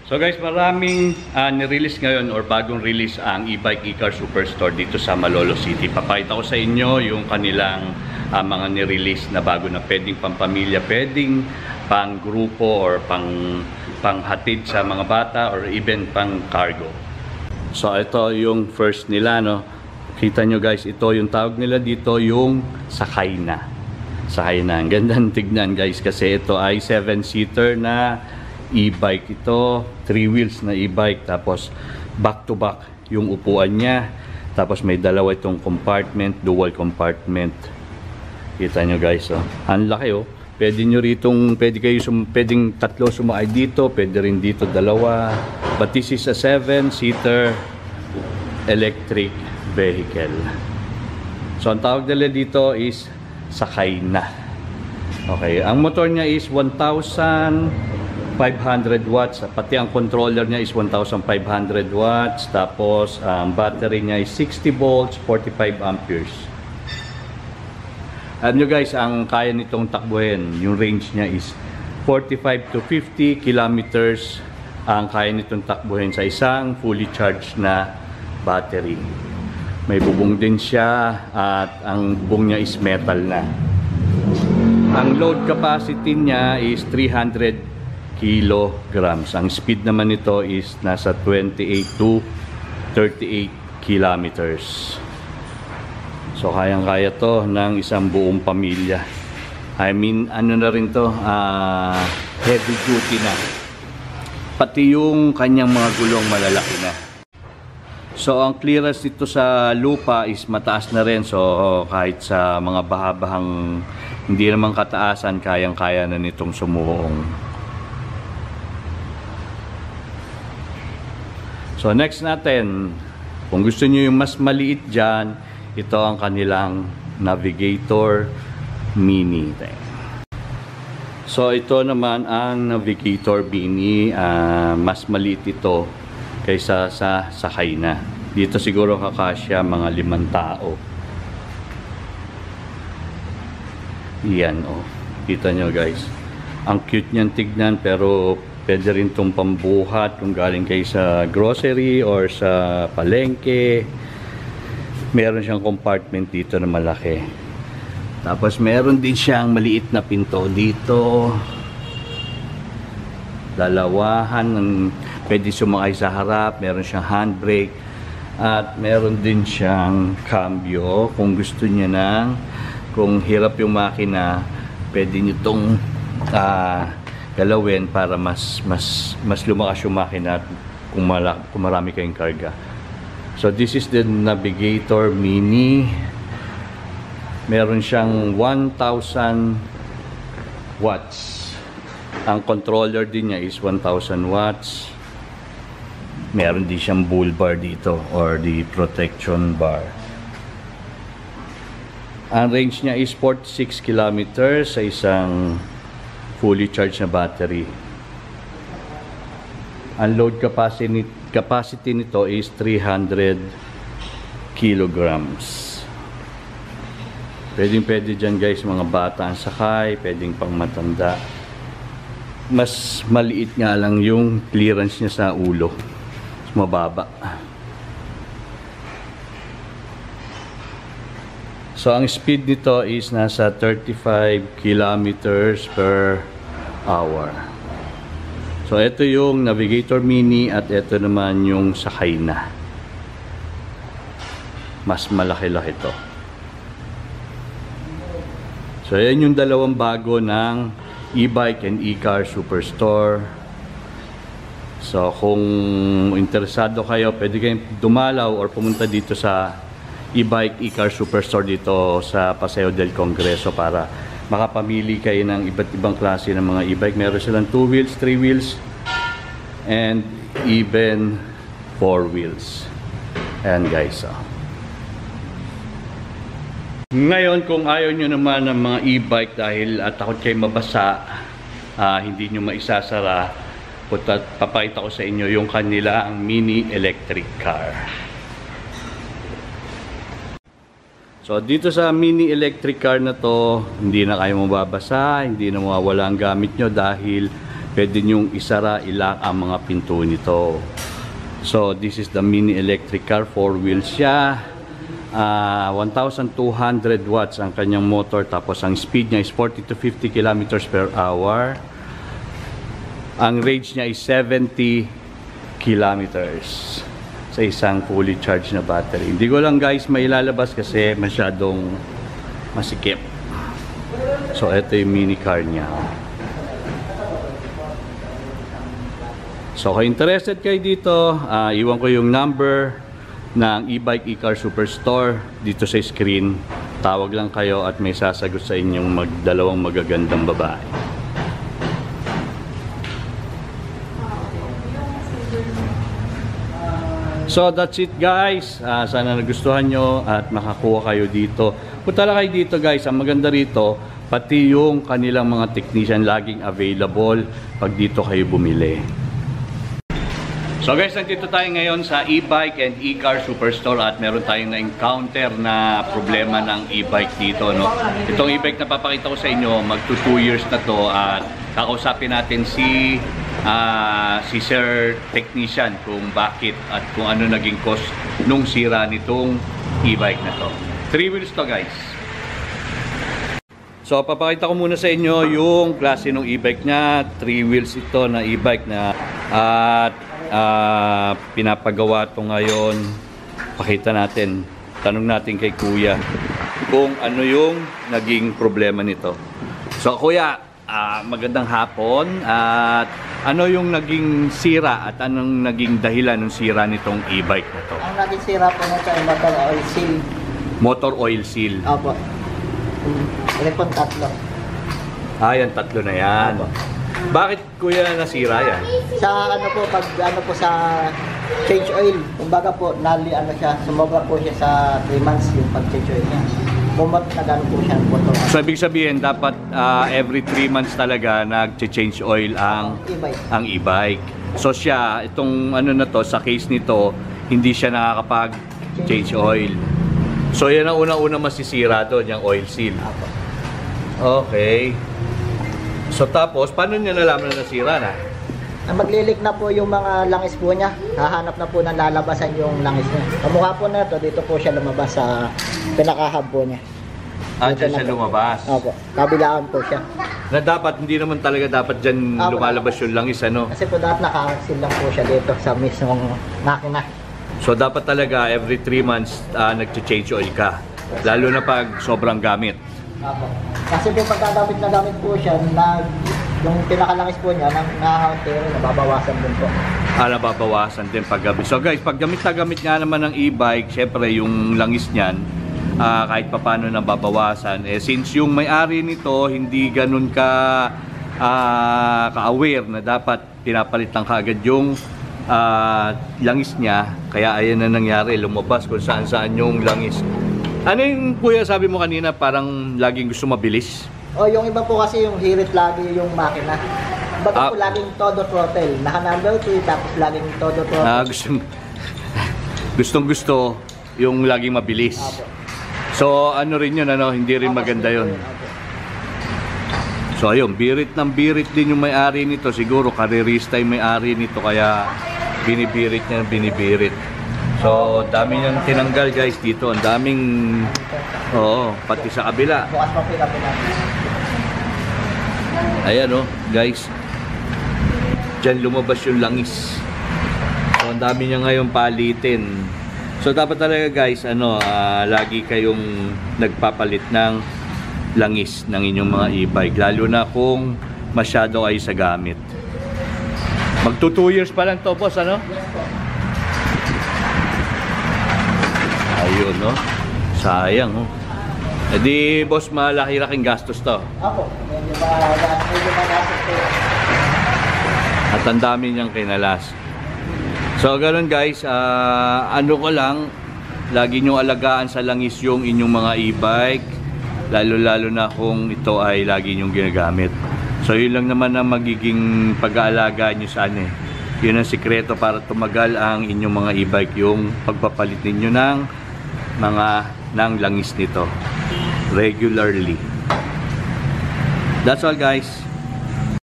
So guys, maraming nirelease ngayon or bagong release ang e-bike e-car superstore dito sa Malolos City. Papakita ko sa inyo yung kanilang mga nirelease na bago na pwedeng pampamilya, pwedeng pang grupo or panghatid sa mga bata or even pang cargo. So ito yung first nila, no. Kita nyo guys, ito yung tawag nila dito yung sakay na. Sakay na. Ang gandang tignan guys kasi ito ay 7-seater na e-bike ito, 3 wheels na e-bike, tapos back to back yung upuan niya, tapos may dalawa itong compartment, dual compartment. Kita nyo guys, oh. Ang laki, oh. Pwedeng tatlo sumakay dito, pwede rin dito dalawa, but this is a 7-seater electric vehicle. So ang tawag nila dito is sakay na. Okay, ang motor niya is 1,500 watts, pati ang controller niya is 1,500 watts, tapos ang battery niya is 60 volts, 45 amperes. Alam nyo guys, ang kaya nitong takbuhin, yung range niya is 45 to 50 kilometers ang kaya nitong takbuhin sa isang fully charged na battery. May bubong din siya at ang bubong niya is metal na. Ang load capacity niya is 300 kilograms. Ang speed naman nito is nasa 28 to 38 kilometers. So kayang-kaya to ng isang buong pamilya. I mean, ano na rin to, heavy duty na. Pati yung kanyang mga gulong malalaki na. So ang clearance dito sa lupa is mataas na rin. So kahit sa mga baha-bahang hindi naman kataasan, kayang-kaya na nitong sumuong. So next natin, kung gusto niyo yung mas maliit dyan, ito ang kanilang Navigator Mini. So ito naman ang Navigator Mini, mas maliit ito kaysa sa sakay na. Dito siguro kakasya mga 5 tao. Yan, oh. Kita nyo guys. Ang cute niyan tignan, pero pwede rin itong pambuhat kung galing kayo sa grocery or sa palengke. Meron siyang compartment dito na malaki. Tapos meron din siyang maliit na pinto dito. Dalawahan, pwede sumakay sa harap. Meron siyang handbrake. At meron din siyang cambio kung gusto niya ng, kung hirap yung makina, pwede nyo itong galawin para mas lumakas yung makina kung marami kayong karga. So this is the Navigator Mini. Meron siyang 1,000 watts. Ang controller din niya is 1,000 watts. Meron din siyang bull bar dito or the protection bar. Ang range niya is 46 kilometers sa isang fully charged na battery. Ang load capacity nito is 300 kilograms. Pwede dyan guys, mga bata ang sakay, pwedeng pang matanda. Mas maliit nga lang yung clearance niya sa ulo. Mas mababa. So ang speed nito is nasa 35 kilometers per hour. So ito yung Navigator Mini at ito naman yung sakay na. Mas malaki-laki to. So yan yung dalawang bago ng e-bike and e-car superstore. So kung interesado kayo, pwede kayong dumalaw or pumunta dito sa e-bike, e-car superstore dito sa Paseo del Congreso para makapamili kayo ng iba't ibang klase ng mga e-bike. Meron silang 2 wheels, 3 wheels, and even 4 wheels. Ayan guys. Ngayon, kung ayaw nyo naman ng mga e-bike dahil takot kayo mabasa, hindi nyo maisasara, papakita ko sa inyo yung kanila ang mini electric car. So dito sa mini electric car na to, hindi na kayo mababasa, hindi na mawawala ang gamit nyo dahil pwede nyong isara ilang ang mga pinto nito. So this is the mini electric car, 4 wheels siya. 1,200 watts ang kanyang motor, tapos ang speed niya is 40 to 50 kilometers per hour. Ang range niya is 70 kilometers sa isang fully charged na battery. Hindi ko lang guys mailalabas kasi masyadong masikip. So ito yung mini car niya. So kung interested kayo dito, iwan ko yung number ng e-bike e-car superstore dito sa screen. Tawag lang kayo at may sasagot sa inyong dalawang magagandang babae. So that's it guys. Sana nagustuhan nyo at makakuha kayo dito. Punta lang kayo dito guys. Ang maganda rito, pati yung kanilang mga technician laging available pag dito kayo bumili. So guys, nandito tayo ngayon sa e-bike and e-car superstore at meron tayong na-encounter na problema ng e-bike dito, no? Itong e-bike na papakita ko sa inyo, magto 2 years na to at kakausapin natin si Sir Technician kung bakit at kung ano naging cause nung sira nitong e-bike na to. 3 wheels to guys. So papakita ko muna sa inyo yung klase ng e-bike niya. 3 wheels ito na e-bike na at pinapagawa to ngayon. Pakita natin, tanong natin kay kuya kung ano yung naging problema nito. So kuya, magandang hapon at ano yung naging sira at anong naging dahilan ng sira nitong e-bike na to? Ang naging sira po nito ay motor oil seal. Motor oil seal. Opo. Ito po tatlo. Yan, tatlo na yan. Opo. Bakit kuya nasira yan? Sa ano po, pag ano po sa change oil, kumbaga po, sumobra po siya sa 3 months yung pag-change oil niya. Bumot na gano'n po siya po ito. So ibig sabihin, dapat every 3 months talaga nag-change oil ang e-bike. So siya, itong ano na to, sa case nito, hindi siya nakakapag-change oil. So yan ang una-una masisira doon, yung oil seal. Okay. So tapos, paano niya nalaman na nasira na? Maglilik na po yung mga langis po niya. Hahanap na po ng lalabasan yung langis niya. Kamukha po na ito, dito po siya lumabas sa pinaka-hub po niya. Dyan siya lumabas? Opo, kabilaan po siya. Na dapat, hindi naman talaga dapat dyan lumalabas yung langis, ano? Kasi po dapat nakasil lang po siya dito sa mismong makina. So dapat talaga every 3 months nag-change oil ka. Lalo na pag sobrang gamit. Opo. Kasi po pagkagamit na gamit po siya, yung pinakalangis po niya, nababawasan din po. Nababawasan din pag gamit. So guys, pag gamit na gamit nga naman ng e-bike, syempre yung langis niyan, kahit papano nababawasan. Since yung may-ari nito, hindi ganun ka-aware na dapat pinapalit lang kaagad yung langis niya, kaya ayan na nangyari, lumabas kung saan-saan yung langis. Ano yung kuya sabi mo kanina, parang laging gusto mabilis? Yung iba po kasi yung hirit lagi yung makina. Baga po laging todo throttle. Naka-number 3 tapos laging todo throttle. Gustong gusto yung laging mabilis. So ano rin yun, hindi rin maganda yun. So ayun, birit ng birit din yung may-ari nito. Siguro karerista yung may-ari nito kaya binibirit niya, binibirit. So, dami niyang tinanggal guys dito. Ang daming, pati sa kabila. Bukas pa po yung kabila. Ayan guys. Diyan lumabas yung langis. So, ang dami niya ngayon palitin. So, dapat talaga guys, lagi kayong nagpapalit ng langis ng inyong mga e-bike. Lalo na kung masyado ay sa gamit. Magto 2 years pa lang to, boss, ano? Yes po. Ayun, sayang, di boss, malaki-laking gastos to. Ako, medyo magastos po. At ang dami niyang kinalas. So, ganun guys, ano ko lang, lagi nyo alagaan sa langis yung inyong mga e-bike, lalo-lalo na kung ito ay lagi nyong ginagamit. So, yun lang naman ang magiging pag-aalaga nyo sa Yun ang sikreto para tumagal ang inyong mga e-bike, yung pagpapalit ninyo ng langis nito regularly. That's all guys.